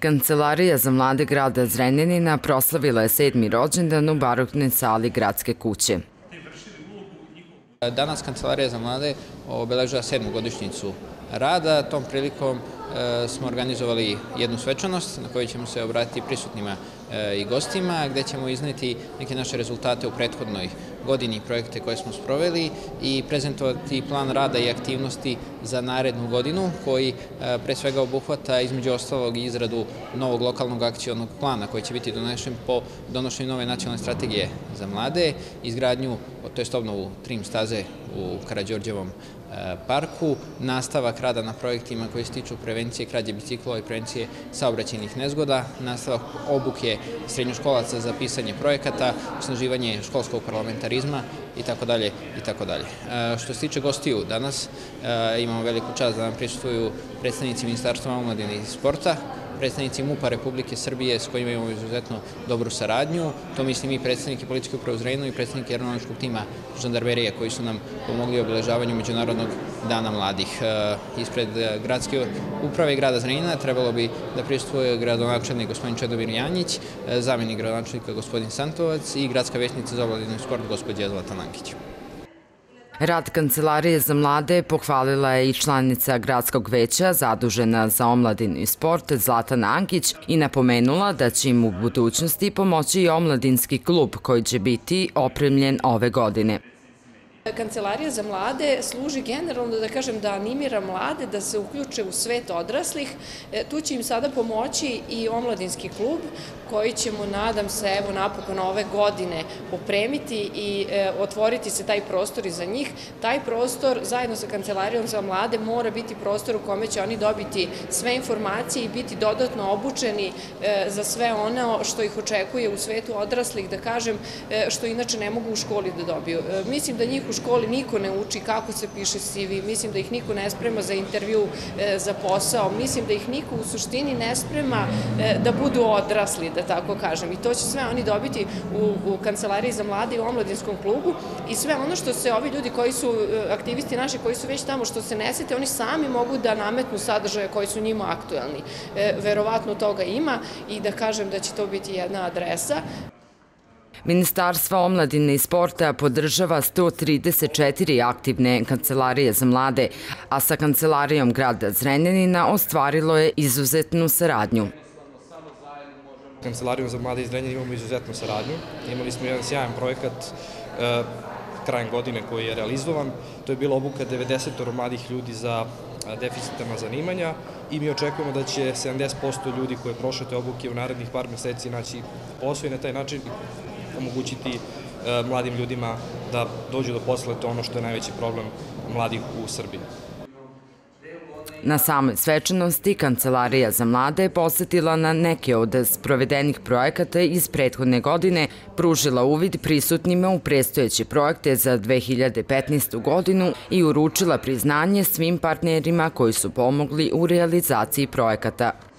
Kancelarija za mlade grada Zrenjanina proslavila je 7. rođendan u baroknoj sali Gradske kuće. Danas Kancelarija za mlade obeležava 7. godišnjicu rada. Tom prilikom smo organizovali jednu svečanost na kojoj ćemo se obratiti prisutnima i gostima, gde ćemo izneti neke naše rezultate u prethodnoj godini i projekte koje smo sproveli i prezentovati plan rada i aktivnosti za narednu godinu, koji pre svega obuhvata između ostalog i izradu novog lokalnog akcionog plana koji će biti donesen po donošenju nove nacionalne strategije za mlade, izgradnju, to jest obnovu trim staze u Karađorđevom parku, nastavak rada na projektima koji se tiču prevencije krađe biciklova i prevencije saobraćajnih nezgoda, nastavak obuke srednjoškolaca za pisanje projekata, osnaživanje školskog parlamentarizma itd. Što se tiče gostiju, danas imamo veliku čast da nam prisustvuju predstavnici Ministarstva omladine i sporta, predstavnici MUP-a Republike Srbije s kojima imamo izuzetno dobru saradnju, to mislim i predstavniki Policijske uprave u Zrenjaninu i predstavniki aeronaučkog tima žandarmerije koji su nam pomogli u obeležavanju Međunarodnog dana mladih. Ispred Gradske uprave grada Zrenjanina trebalo bi da prisustvuje gradonačelnik gospodin Čedomir Janjić, zamenik gradonačelnika gospodin Santovac i gradska većnica za omladinu i sport gospođa Zlata Nankić. Rad Kancelarije za mlade pohvalila je i članica Gradskog veća zadužena za omladinu i sport Zlata Nankić i napomenula da će im u budućnosti pomoći i omladinski klub koji će biti opremljen ove godine. Kancelarija za mlade služi generalno, da kažem, da animira mlade da se uključe u svet odraslih. Tu će im sada pomoći i omladinski klub koji ćemo, nadam se, evo napokon ove godine opremiti i otvoriti se taj prostor i za njih. Taj prostor zajedno sa Kancelarijom za mlade mora biti prostor u kome će oni dobiti sve informacije i biti dodatno obučeni za sve ono što ih očekuje u svetu odraslih, da kažem, što inače ne mogu u školi da dobiju. Mislim da njih u školi niko ne uči kako se piše CV, mislim da ih niko ne sprema za intervju za posao, mislim da ih niko u suštini ne sprema da budu odrasli, da tako kažem. I to će sve oni dobiti u Kancelariji za mlade i u omladinskom klubu i sve ono što se ovi ljudi koji su aktivisti naši, koji su već tamo, što se ne sete, oni sami mogu da nametnu sadržaje koji su njima aktuelni. Verovatno toga ima i da kažem da će to biti jedna adresa. Ministarstvo omladine i sporta podržava 134 aktivne kancelarije za mlade, a sa Kancelarijom grada Zrenjanina ostvarilo je izuzetnu saradnju. Kancelarijom za mlade iz Zrenjanina imamo izuzetnu saradnju. Imali smo jedan sjajan projekat krajem godine koji je realizovan. To je bila obuka 90 mladih ljudi za deficitarna zanimanja i mi očekujemo da će 70% ljudi koje prošle te obuke u narednih par meseci naći posao i na taj način omogućiti mladim ljudima da dođu do posla, to ono što je najveći problem mladih u Srbiji. Na samoj svečanosti Kancelarija za mlade je posetila na neke od sprovedenih projekata iz prethodne godine, pružila uvid prisutnima u predstojeće projekte za 2015. godinu i uručila priznanje svim partnerima koji su pomogli u realizaciji projekata.